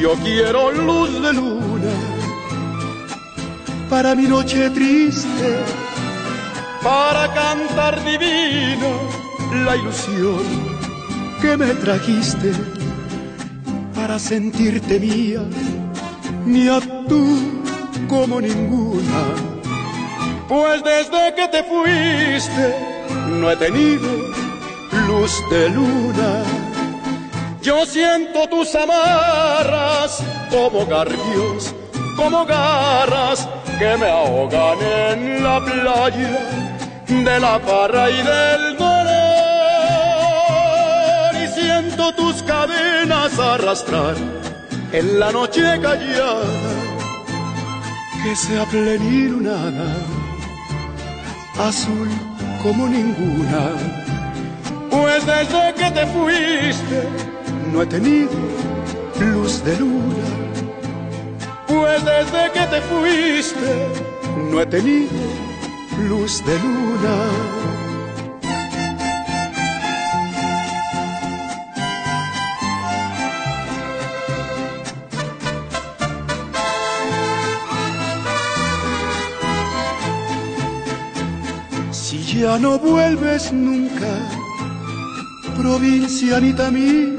Yo quiero luz de luna para mi noche triste, para cantar divina la ilusión que me trajiste, para sentirte mía, mía tú como ninguna. Pues desde que te fuiste no he tenido luz de luna. Yo siento tus amarras como garfios, como garras que me ahogan en la playa de la parra y del dolor. Y siento tus cadenas arrastrar en la noche callada, que sea plenilunada, azul como ninguna. Pues desde que te fuiste no he tenido luz de luna. Pues desde que te fuiste no he tenido luz de luna. Si ya no vuelves nunca, provincianita mía,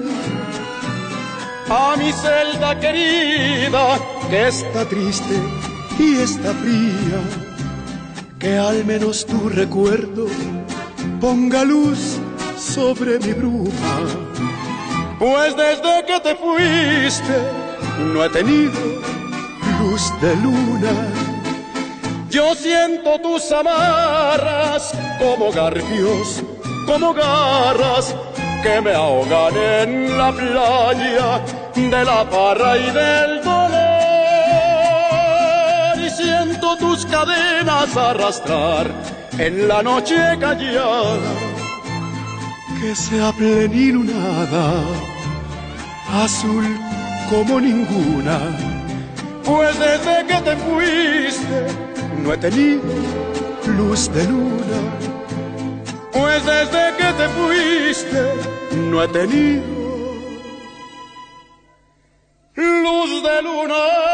a mi celda querida, que está triste y está fría, que al menos tu recuerdo ponga luz sobre mi bruma. Pues desde que te fuiste no he tenido luz de luna. Yo siento tus amarras como garfios, como garras que me ahogan en la playa de la parra y del dolor. Y siento tus cadenas arrastrar en la noche callada, que sea plenilunada, azul como ninguna. Pues desde que te fuiste no he tenido luz de luna. Pues desde que te fuiste no he tenido luz de luna.